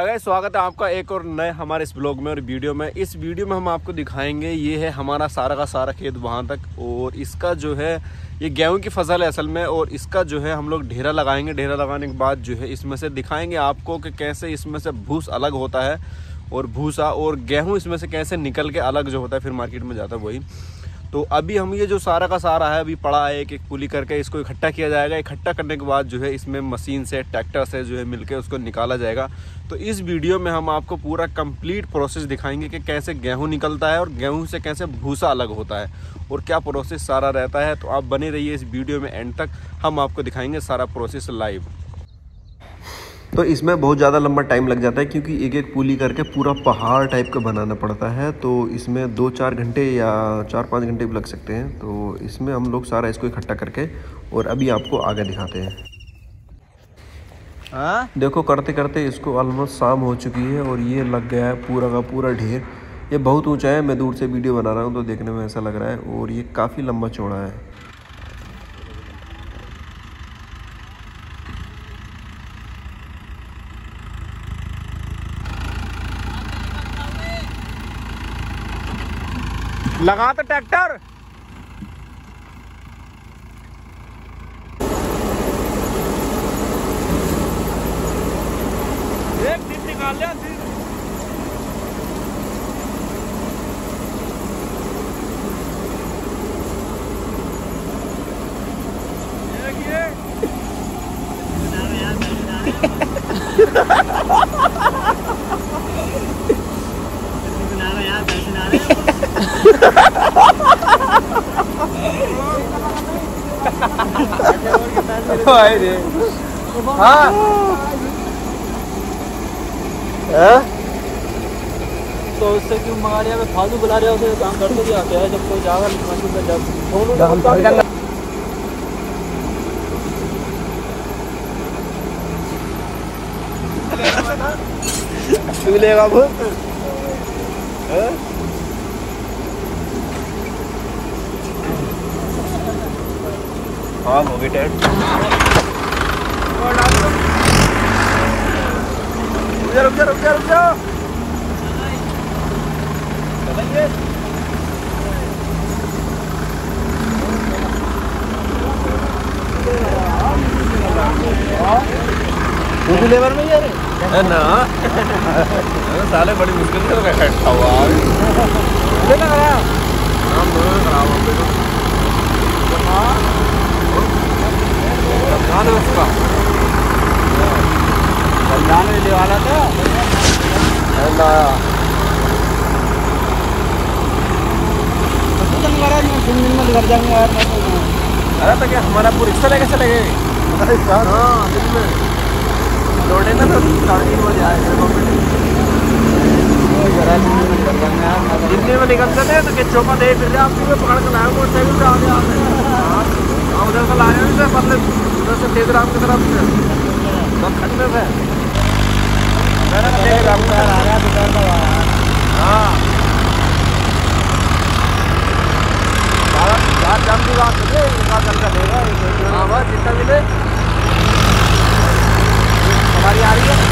Guys, स्वागत है आपका एक और नए हमारे इस ब्लॉग में और वीडियो में। इस वीडियो में हम आपको दिखाएंगे, ये है हमारा सारा का सारा खेत वहाँ तक, और इसका जो है ये गेहूं की फसल है असल में। और इसका जो है हम लोग ढेरा लगाएंगे। ढेरा लगाने के बाद जो है इसमें से दिखाएंगे आपको कि कैसे इसमें से भूस अलग होता है और भूसा और गेहूँ इसमें से कैसे निकल के अलग जो होता है फिर मार्केट में जाता है वही। तो अभी हम ये जो सारा का सारा है अभी पड़ा है, एक एक पुली करके इसको इकट्ठा किया जाएगा। इकट्ठा करने के बाद जो है इसमें मशीन से ट्रैक्टर से जो है मिलके उसको निकाला जाएगा। तो इस वीडियो में हम आपको पूरा कंप्लीट प्रोसेस दिखाएंगे कि कैसे गेहूं निकलता है और गेहूं से कैसे भूसा अलग होता है और क्या प्रोसेस सारा रहता है। तो आप बने रहिए इस वीडियो में एंड तक, हम आपको दिखाएंगे सारा प्रोसेस लाइव। तो इसमें बहुत ज़्यादा लंबा टाइम लग जाता है क्योंकि एक एक पुली करके पूरा पहाड़ टाइप का बनाना पड़ता है। तो इसमें 2-4 घंटे या 4-5 घंटे भी लग सकते हैं। तो इसमें हम लोग सारा इसको इकट्ठा करके और अभी आपको आगे दिखाते हैं। देखो करते करते इसको ऑलमोस्ट शाम हो चुकी है और ये लग गया है पूरा का पूरा ढेर। ये बहुत ऊँचा है, मैं दूर से वीडियो बना रहा हूँ तो देखने में ऐसा लग रहा है, और ये काफ़ी लंबा चौड़ा है। लगा तो ट्रैक्टर एक दिन निकाल लिया। तो उससे क्यों मंगा लिया? फालतू बुला रहे हो, उसे काम करते भी आते हैं। जब कोई जागा जब तू लेगा वो हाँ हो गई टेट। रुक जा दूसरी लेबर में यार है ना साले बड़ी मुश्किल से बैठा हुआ हम दोनों खराब हो गए। रमजान है उसका, रमजान में ले वाला था घर जाएंगे यार। अरे तो क्या हमारा पूरी रिक्शा लेके चले गए? हाँ दिन में लौटेंगे तो 3:30 बजे आएंगे। दिल्ली में निकलते थे तो क्या चौका दे फिर आप पकड़ कर लाए मोटरसाइकिल से आगे आते उधर से लाए थे, मतलब उधर से तेजराम की तरफ से सब खटने से हाँ जम की बात चल का देगा। हाँ बस जितना मिले हमारी आ रही है।